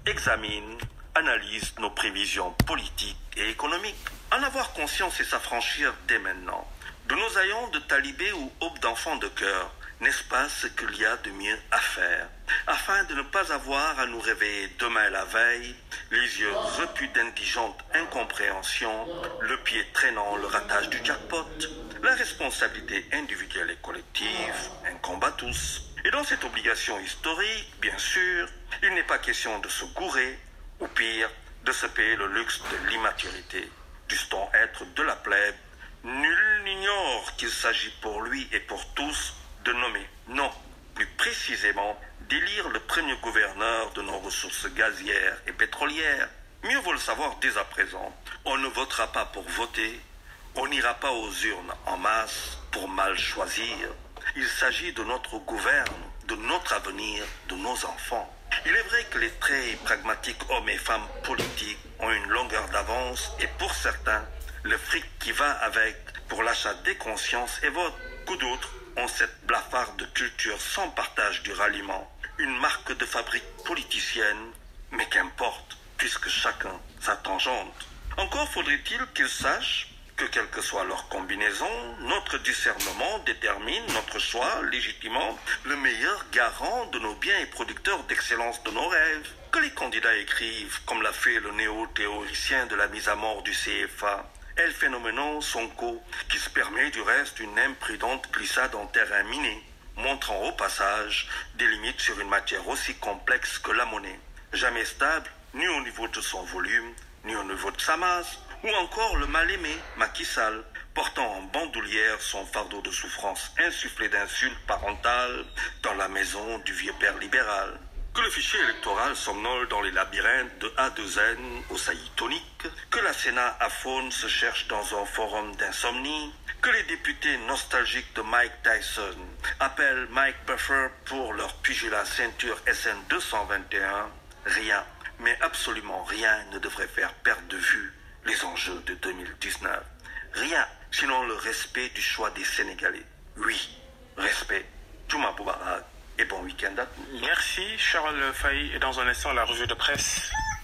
examine, analyse nos prévisions politiques et économiques. En avoir conscience et s'affranchir dès maintenant de nos haillons de talibés ou aubes d'enfants de cœur, n'est-ce pas ce qu'il y a de mieux à faire, afin de ne pas avoir à nous réveiller demain la veille, les yeux repus d'indigente incompréhension, le pied traînant le ratage du jackpot. La responsabilité individuelle et collective incombe à tous. Et dans cette obligation historique, bien sûr, il n'est pas question de se gourer, ou pire, de se payer le luxe de l'immaturité. Dût-on être de la plèbe, nul n'ignore qu'il s'agit pour lui et pour tous de nommer, non, plus précisément, d'élire le premier gouverneur de nos ressources gazières et pétrolières. Mieux vaut le savoir dès à présent. On ne votera pas pour voter, on n'ira pas aux urnes en masse pour mal choisir. Il s'agit de notre gouverne, de notre avenir, de nos enfants. Il est vrai que les très pragmatiques hommes et femmes politiques ont une longueur d'avance et pour certains, le fric qui va avec pour l'achat des consciences et vote. Que d'autres ont cette blafarde culture sans partage du ralliement, une marque de fabrique politicienne, mais qu'importe, puisque chacun sa tangente. Encore faudrait-il qu'ils sachent que quelle que soit leur combinaison, notre discernement détermine notre choix légitimement le meilleur garant de nos biens et producteur d'excellence de nos rêves. Que les candidats écrivent, comme l'a fait le néo-théoricien de la mise à mort du CFA, El Phénoménon Sonko, qui se permet du reste une imprudente glissade en terrain miné, montrant au passage des limites sur une matière aussi complexe que la monnaie, jamais stable ni au niveau de son volume, ni au niveau de sa masse, ou encore le mal-aimé Macky Sall, portant en bandoulière son fardeau de souffrance insufflé d'insultes parentales dans la maison du vieux père libéral. Que le fichier électoral somnole dans les labyrinthes de A2N aux saillies toniques, que la Sénat aphone se cherche dans un forum d'insomnie, que les députés nostalgiques de Mike Tyson appellent Mike Puffer pour leur pugilat ceinture SN 221, rien, mais absolument rien ne devrait faire perdre de vue les enjeux de 2019. Rien, sinon le respect du choix des Sénégalais. Oui, respect. Juma Boubarak et bon week-end à tous. Merci Charles Faye et dans un instant la revue de presse.